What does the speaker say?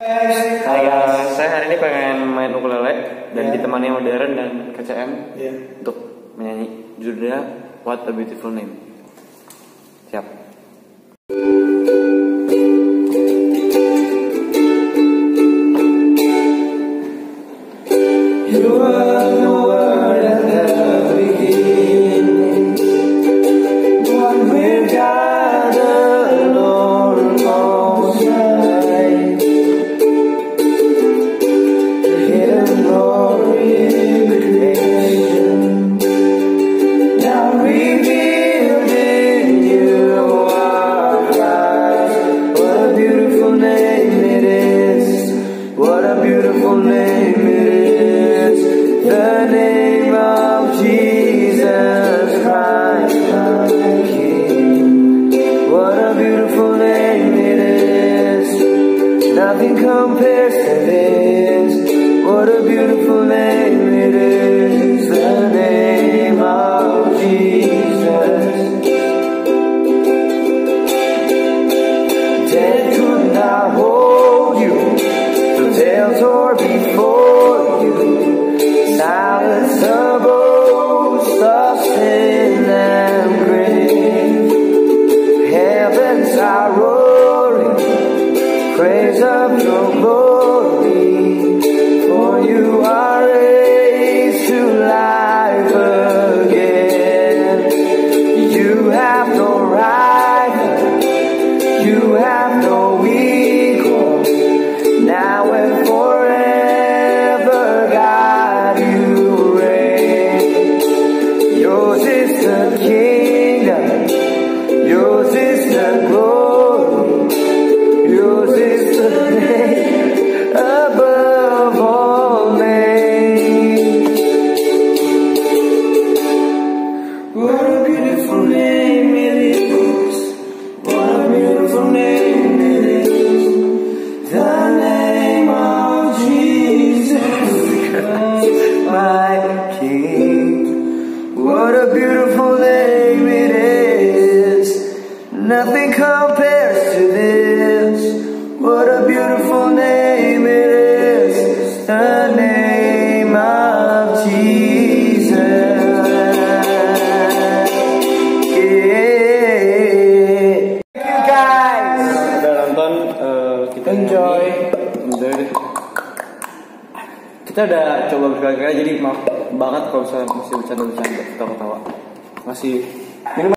Saya hari ini pengen main ukulele dan ditemani sama Darren dan KCM untuk menyanyi judulnya What a Beautiful Name. Siap. You are the word at the beginning, one with God alone most high, the hidden glory in creation, now revealed in you are Christ. What a beautiful name it is, what a beautiful name it is. The name of Jesus Christ, my King. What a beautiful name it is. Nothing compares to this. What a beautiful name it is. The name of Jesus. Death could not hold you. The veil tore before you. Silence the boast of sin and grave. Heavens are roaring, praise of your glory. For you are raised to life again. You have no rival, you have no equal. Now and forever, God, you reign. Yours is the kingdom, yours is the glory, yours is the name above all names. What a beautiful name it is, what a beautiful name it is. The name of Jesus Christ, my King. What a beautiful name it is. Nothing compares to this. What a beautiful name it is. The name of Jesus. Yeah. Thank you guys. Udah nonton, kita enjoy deh. Kita udah coba berkali-kali, jadi maaf banget kalau misalnya masih bercanda-bercanda, ketawa-ketawa. Masih